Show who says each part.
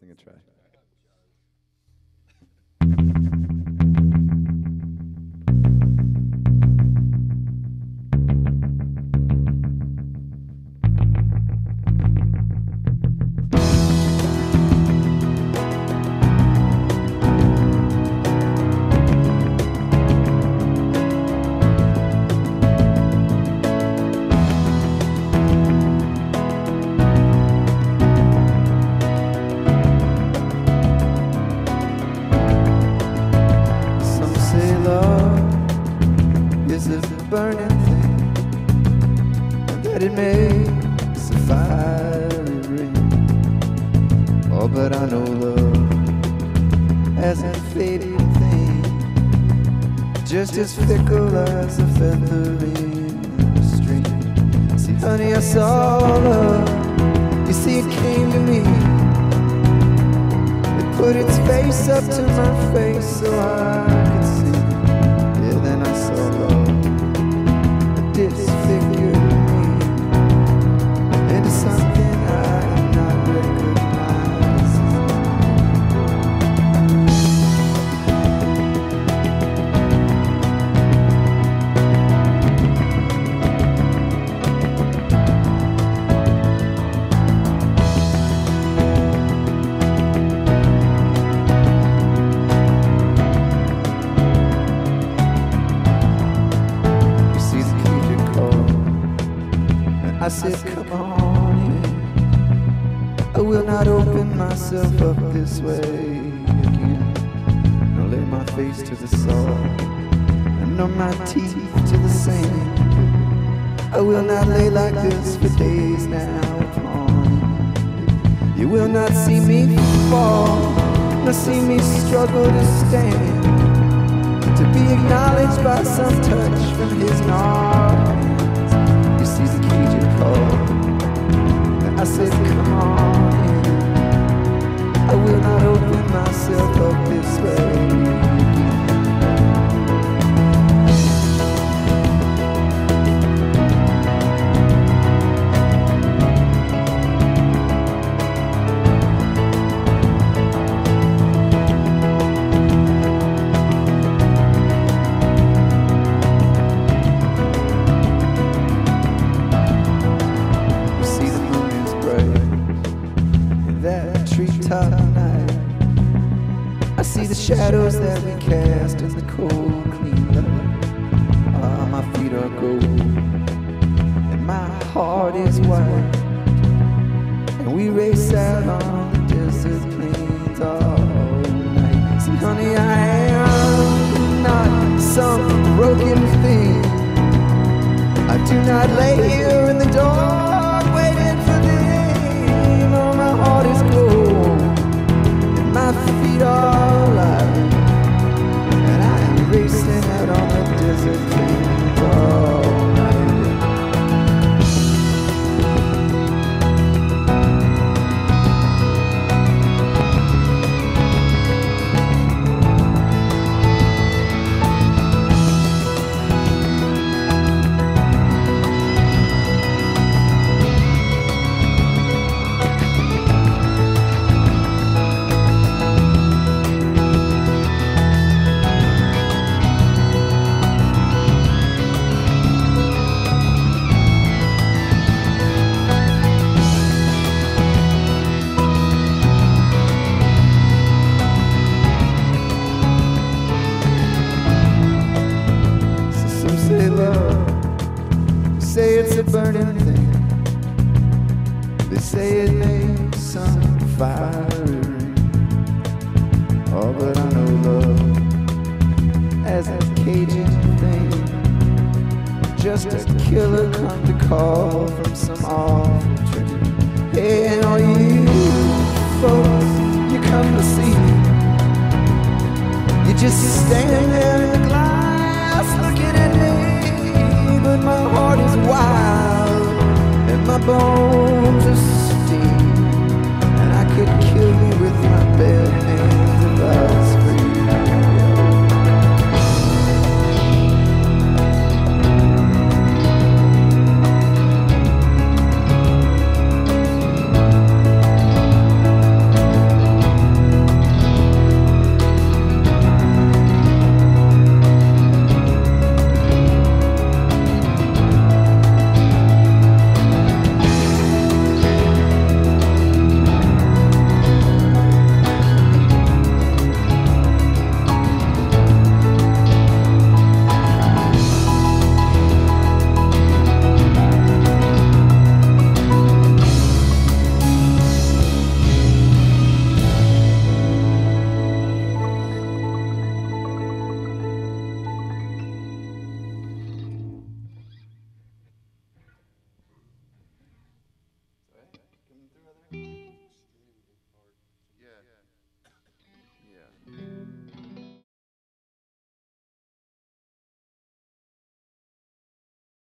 Speaker 1: Sing a track. Is a burning thing, and that it makes a fiery ring. Oh, but I know love as a fading thing, just as fickle as a feather in a stream. See, honey, I saw love. You see, it came to me. It put its face up to my face so I could see. Yeah, then I saw love disfigured me into something I am not recognizing. I said, come on in. I will not open myself up this way again. I'll lay my face to the soil and numb my teeth to the sand. I will not lay like this for days now upon you. You will not see me fall, nor see me struggle to stand, to be acknowledged by some touch from his gnarled hand. You see the cage you called, and I said, come on in. I will not open myself up this way. Treetop night, I see the shadows that we cast in the cold, clean light. Ah, my feet are gold, and my heart is white, and we race out on the desert plains all night. See, honey, I am not some broken thing. I do not lay here in the dark waiting for them. Oh, my heart is cold, my feet are light, and I am racing out on the desert plains all say it's a burning thing. They say it makes some fiery ring. Oh, but I know love as a caging thing, just a killer come to call from some awful dream. Hey, and all you folks, you come to see, you just stand there in the glass looking at me. But my heart is wild and my bones